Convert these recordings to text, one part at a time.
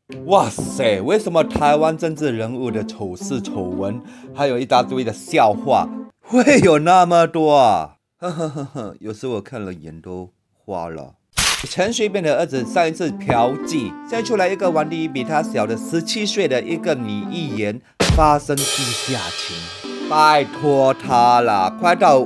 哇塞，为什么台湾政治人物的丑事丑闻，还有一大堆的笑话，会有那么多啊？呵呵呵呵，有时我看了眼都花了。陈水扁的儿子上一次嫖妓，现在出来一个玩的比他小的17岁的一个女议员发生地下情，拜托他啦，快到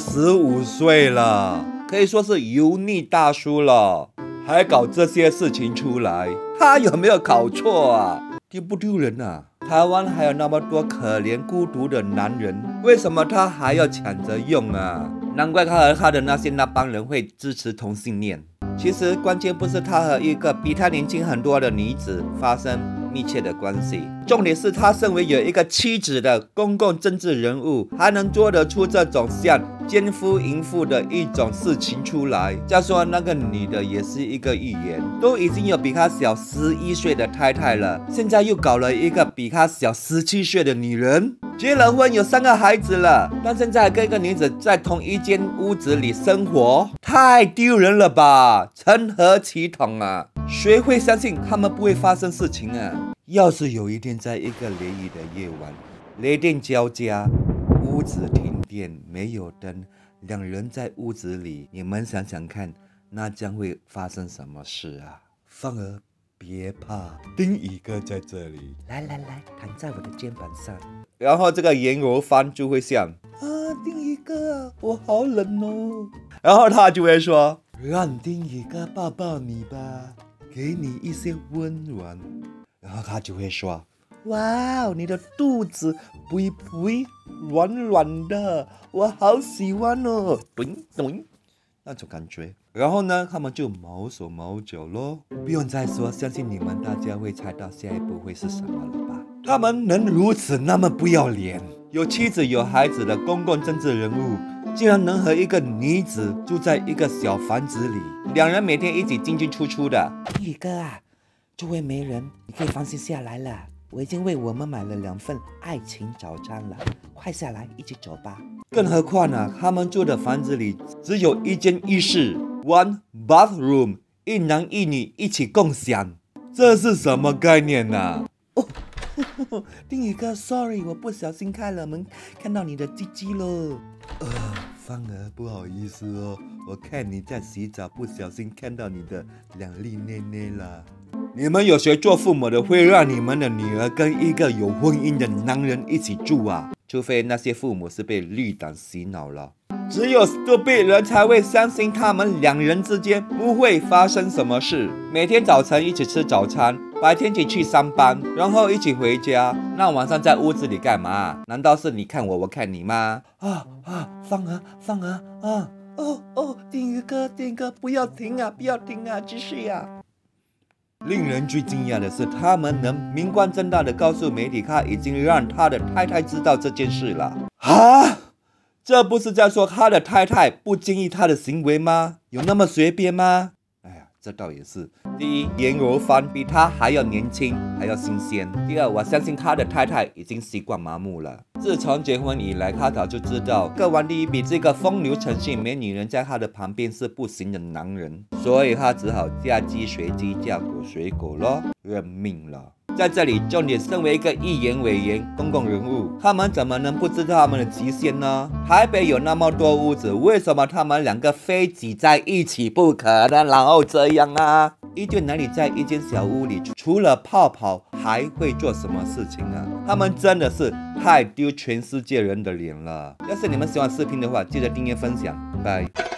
55岁了，可以说是油腻大叔了，还搞这些事情出来，他有没有搞错啊？丢不丢人啊？台湾还有那么多可怜孤独的男人，为什么他还要抢着用啊？难怪他和他的那帮人会支持同性恋。其实关键不是他和一个比他年轻很多的女子发生密切的关系，重点是他身为有一个妻子的公共政治人物，还能做得出这种像奸夫淫妇的一种事情出来。再说那个女的也是一个议员，都已经有比他小11岁的太太了，现在又搞了一个比他小17岁的女人，结了婚有3个孩子了，但现在跟一个女子在同一间屋子里生活，太丢人了吧？成何体统啊？谁会相信他们不会发生事情啊？要是有一天在一个雷雨的夜晚，雷电交加，屋子停电，没有灯，两人在屋子里，你们想想看，那将会发生什么事啊？芳儿，别怕，丁宇哥在这里，来，躺在我的肩膀上。然后这个颜柔芳就会想啊，丁宇哥，我好冷哦。然后他就会说，让丁宇哥抱抱你吧，给你一些温暖。然后他就会说，哇，你的肚子不软软的，我好喜欢哦，那种感觉。然后呢，他们就毛手毛脚咯。不用再说，相信你们大家会猜到下一步会是什么了吧？他们能如此那么不要脸，有妻子有孩子的公共政治人物，竟然能和一个女子住在一个小房子里，两人每天一起进进出出的。宇哥啊，这位媒人，你可以放心下来了，我已经为我们买了2份爱情早餐了，快下来一起走吧。更何况啊，他们住的房子里只有一间浴室 ，one bathroom， 一男一女一起共享，这是什么概念啊？哦，丁宇哥 ，sorry， 我不小心开了门，看到你的鸡鸡了。芳儿，不好意思哦，我看你在洗澡，不小心看到你的2粒内内了。你们有谁做父母的会让你们的女儿跟一个有婚姻的男人一起住啊？除非那些父母是被绿党洗脑了。只有 stupid 人才会相信他们两人之间不会发生什么事。每天早晨一起吃早餐，白天一起去上班，然后一起回家。那晚上在屋子里干嘛？难道是你看我，我看你吗？芳儿啊！丁宇哥，不要停啊，继续啊！令人最惊讶的是，他们能明光正大的告诉媒体，他已经让他的太太知道这件事了。这不是在说他的太太不经意他的行为吗？有那么随便吗？哎呀，这倒也是。第一，颜柔芳比他还要年轻，还要新鲜。第二，我相信他的太太已经习惯麻木了。自从结婚以来，他早就知道个王第一比这个风流成性没女人在他的旁边是不行的男人，所以他只好嫁鸡随鸡，嫁狗随狗咯，认命了。在这里，重点身为一个议员、委员、公共人物，他们怎么能不知道他们的极限呢？台北有那么多屋子，为什么他们2个非挤在一起不可能？然后这样啊？一对男女在一间小屋里，除了泡泡，还会做什么事情啊？他们真的是太丢全世界人的脸了。要是你们喜欢视频的话，记得订阅分享，拜。